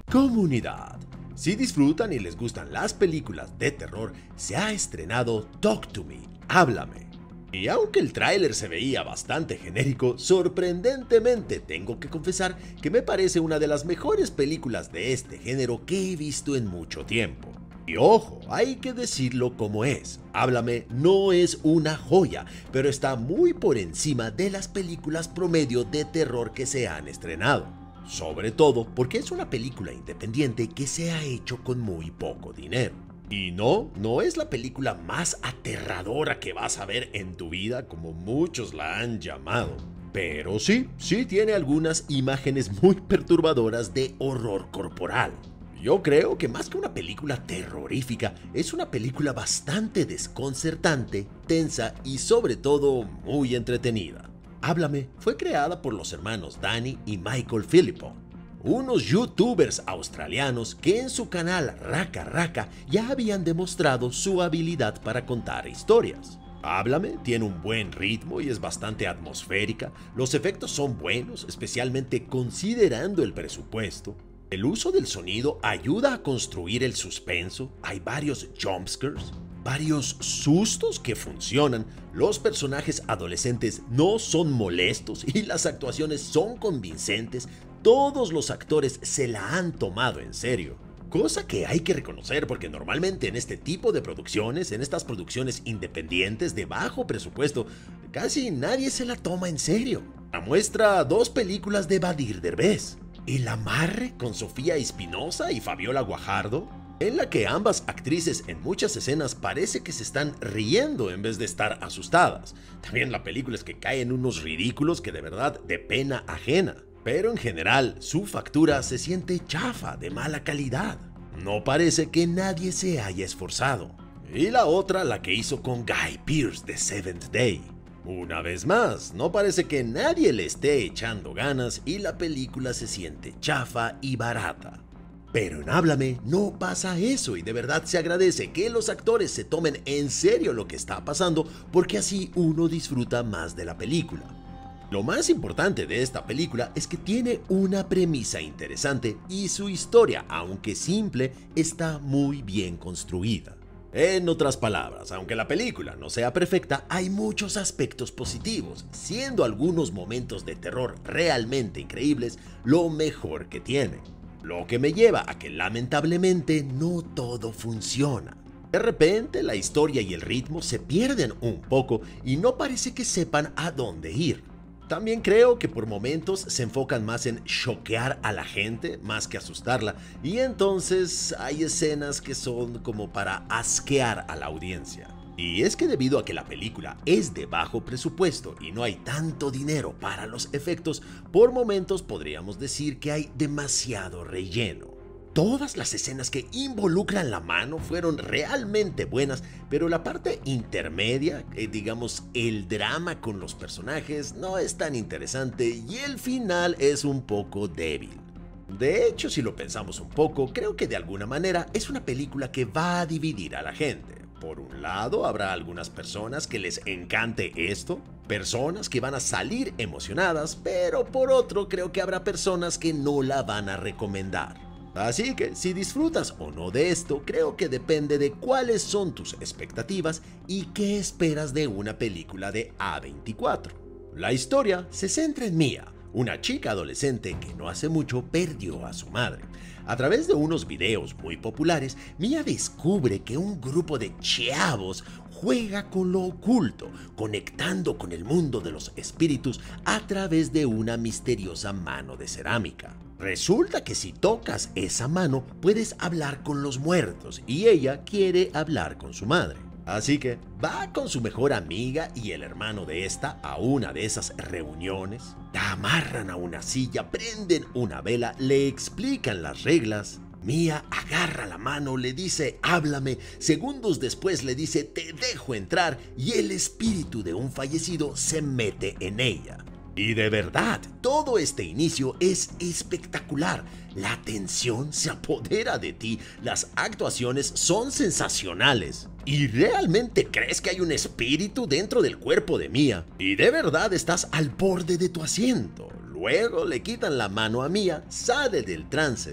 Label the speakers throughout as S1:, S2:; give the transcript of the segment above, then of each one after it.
S1: Comunidad. Si disfrutan y les gustan las películas de terror, se ha estrenado Talk to Me, Háblame. Y aunque el tráiler se veía bastante genérico, sorprendentemente tengo que confesar que me parece una de las mejores películas de este género que he visto en mucho tiempo. Y ojo, hay que decirlo como es, Háblame no es una joya, pero está muy por encima de las películas promedio de terror que se han estrenado. Sobre todo porque es una película independiente que se ha hecho con muy poco dinero. Y no es la película más aterradora que vas a ver en tu vida como muchos la han llamado. Pero sí tiene algunas imágenes muy perturbadoras de horror corporal. Yo creo que más que una película terrorífica, es una película bastante desconcertante, tensa y sobre todo muy entretenida. Háblame fue creada por los hermanos Danny y Michael Philippon, unos youtubers australianos que en su canal Raka Raka ya habían demostrado su habilidad para contar historias. Háblame tiene un buen ritmo y es bastante atmosférica, los efectos son buenos, especialmente considerando el presupuesto. El uso del sonido ayuda a construir el suspenso, hay varios jumpscares, varios sustos que funcionan, los personajes adolescentes no son molestos y las actuaciones son convincentes, todos los actores se la han tomado en serio. Cosa que hay que reconocer porque normalmente en este tipo de producciones, en estas producciones independientes de bajo presupuesto, casi nadie se la toma en serio. La muestra dos películas de Badir Derbez, El Amarre con Sofía Espinosa y Fabiola Guajardo, en la que ambas actrices en muchas escenas parece que se están riendo en vez de estar asustadas. También la película es que cae en unos ridículos que de verdad de pena ajena. Pero en general su factura se siente chafa, de mala calidad. No parece que nadie se haya esforzado. Y la otra, la que hizo con Guy Pearce de Seventh Day. Una vez más, no parece que nadie le esté echando ganas y la película se siente chafa y barata. Pero en Háblame no pasa eso y de verdad se agradece que los actores se tomen en serio lo que está pasando porque así uno disfruta más de la película. Lo más importante de esta película es que tiene una premisa interesante y su historia, aunque simple, está muy bien construida. En otras palabras, aunque la película no sea perfecta, hay muchos aspectos positivos, siendo algunos momentos de terror realmente increíbles lo mejor que tiene. Lo que me lleva a que lamentablemente no todo funciona. De repente la historia y el ritmo se pierden un poco y no parece que sepan a dónde ir. También creo que por momentos se enfocan más en choquear a la gente más que asustarla y entonces hay escenas que son como para asquear a la audiencia. Y es que debido a que la película es de bajo presupuesto y no hay tanto dinero para los efectos, por momentos podríamos decir que hay demasiado relleno. Todas las escenas que involucran la mano fueron realmente buenas, pero la parte intermedia, digamos el drama con los personajes, no es tan interesante y el final es un poco débil. De hecho, si lo pensamos un poco, creo que de alguna manera es una película que va a dividir a la gente. Por un lado, habrá algunas personas que les encante esto, personas que van a salir emocionadas, pero por otro creo que habrá personas que no la van a recomendar. Así que si disfrutas o no de esto, creo que depende de cuáles son tus expectativas y qué esperas de una película de A24. La historia se centra en Mia, una chica adolescente que no hace mucho perdió a su madre. A través de unos videos muy populares, Mia descubre que un grupo de chavos juega con lo oculto, conectando con el mundo de los espíritus a través de una misteriosa mano de cerámica. Resulta que si tocas esa mano puedes hablar con los muertos y ella quiere hablar con su madre. Así que va con su mejor amiga y el hermano de esta a una de esas reuniones, la amarran a una silla, prenden una vela, le explican las reglas. Mia agarra la mano, le dice háblame, segundos después le dice te dejo entrar y el espíritu de un fallecido se mete en ella. Y de verdad, todo este inicio es espectacular. La tensión se apodera de ti, las actuaciones son sensacionales. ¿Y realmente crees que hay un espíritu dentro del cuerpo de Mia? Y de verdad estás al borde de tu asiento. Luego le quitan la mano a Mia, sale del trance.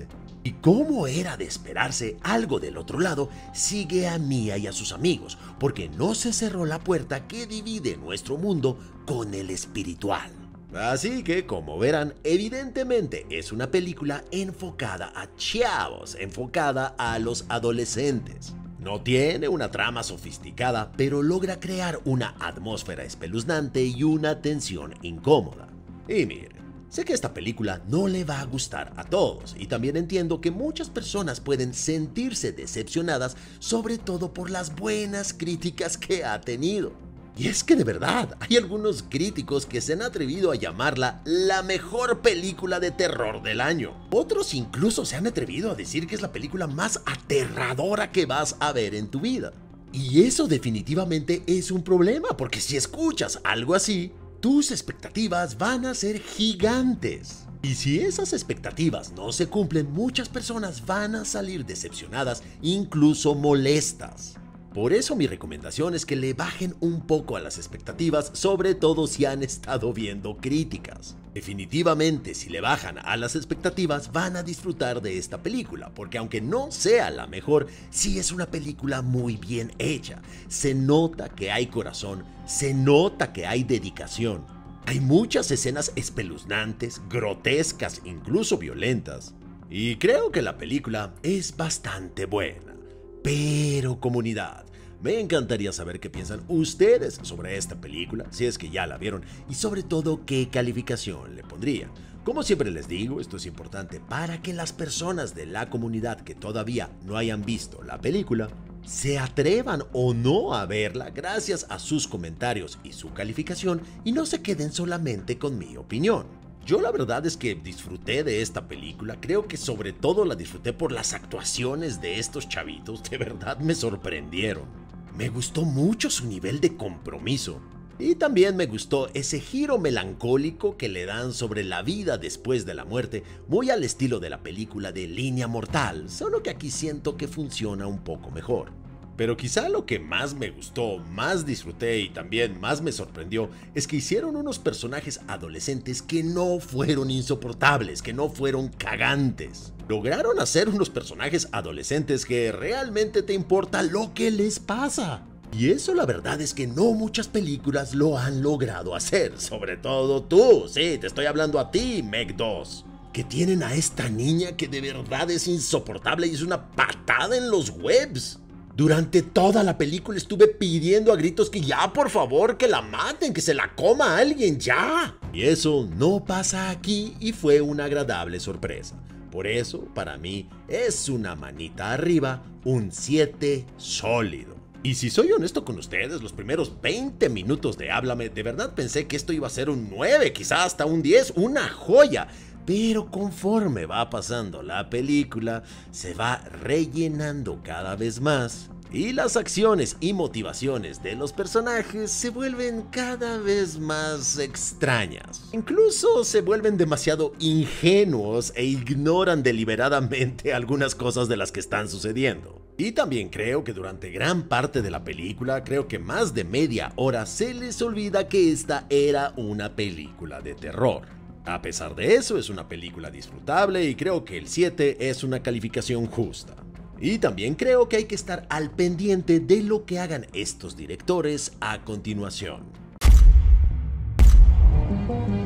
S1: Y como era de esperarse, algo del otro lado sigue a Mia y a sus amigos, porque no se cerró la puerta que divide nuestro mundo con el espiritual. Así que, como verán, evidentemente es una película enfocada a chavos, enfocada a los adolescentes. No tiene una trama sofisticada, pero logra crear una atmósfera espeluznante y una tensión incómoda. Y miren, sé que esta película no le va a gustar a todos, y también entiendo que muchas personas pueden sentirse decepcionadas, sobre todo por las buenas críticas que ha tenido. Y es que de verdad, hay algunos críticos que se han atrevido a llamarla la mejor película de terror del año. Otros incluso se han atrevido a decir que es la película más aterradora que vas a ver en tu vida. Y eso definitivamente es un problema, porque si escuchas algo así, tus expectativas van a ser gigantes. Y si esas expectativas no se cumplen, muchas personas van a salir decepcionadas, incluso molestas. Por eso mi recomendación es que le bajen un poco a las expectativas, sobre todo si han estado viendo críticas. Definitivamente, si le bajan a las expectativas, van a disfrutar de esta película, porque aunque no sea la mejor, sí es una película muy bien hecha. Se nota que hay corazón, se nota que hay dedicación. Hay muchas escenas espeluznantes, grotescas, incluso violentas. Y creo que la película es bastante buena. Pero comunidad, me encantaría saber qué piensan ustedes sobre esta película, si es que ya la vieron, y sobre todo qué calificación le pondrían. Como siempre les digo, esto es importante para que las personas de la comunidad que todavía no hayan visto la película se atrevan o no a verla gracias a sus comentarios y su calificación, y no se queden solamente con mi opinión. Yo la verdad es que disfruté de esta película, creo que sobre todo la disfruté por las actuaciones de estos chavitos, de verdad me sorprendieron. Me gustó mucho su nivel de compromiso. Y también me gustó ese giro melancólico que le dan sobre la vida después de la muerte, muy al estilo de la película de Línea Mortal, solo que aquí siento que funciona un poco mejor. Pero quizá lo que más me gustó, más disfruté y también más me sorprendió es que hicieron unos personajes adolescentes que no fueron insoportables, que no fueron cagantes. Lograron hacer unos personajes adolescentes que realmente te importa lo que les pasa. Y eso la verdad es que no muchas películas lo han logrado hacer, sobre todo tú, sí, te estoy hablando a ti, Meg 2. Que tienen a esta niña que de verdad es insoportable y es una patada en los webs. Durante toda la película estuve pidiendo a gritos que ya, por favor, que la maten, que se la coma alguien, ya. Y eso no pasa aquí y fue una agradable sorpresa. Por eso, para mí, es una manita arriba, un 7 sólido. Y si soy honesto con ustedes, los primeros 20 minutos de Háblame, de verdad pensé que esto iba a ser un 9, quizá hasta un 10, una joya. Pero conforme va pasando la película, se va rellenando cada vez más y las acciones y motivaciones de los personajes se vuelven cada vez más extrañas. Incluso se vuelven demasiado ingenuos e ignoran deliberadamente algunas cosas de las que están sucediendo. Y también creo que durante gran parte de la película, creo que más de media hora, se les olvida que esta era una película de terror. A pesar de eso, es una película disfrutable y creo que el 7 es una calificación justa. Y también creo que hay que estar al pendiente de lo que hagan estos directores a continuación.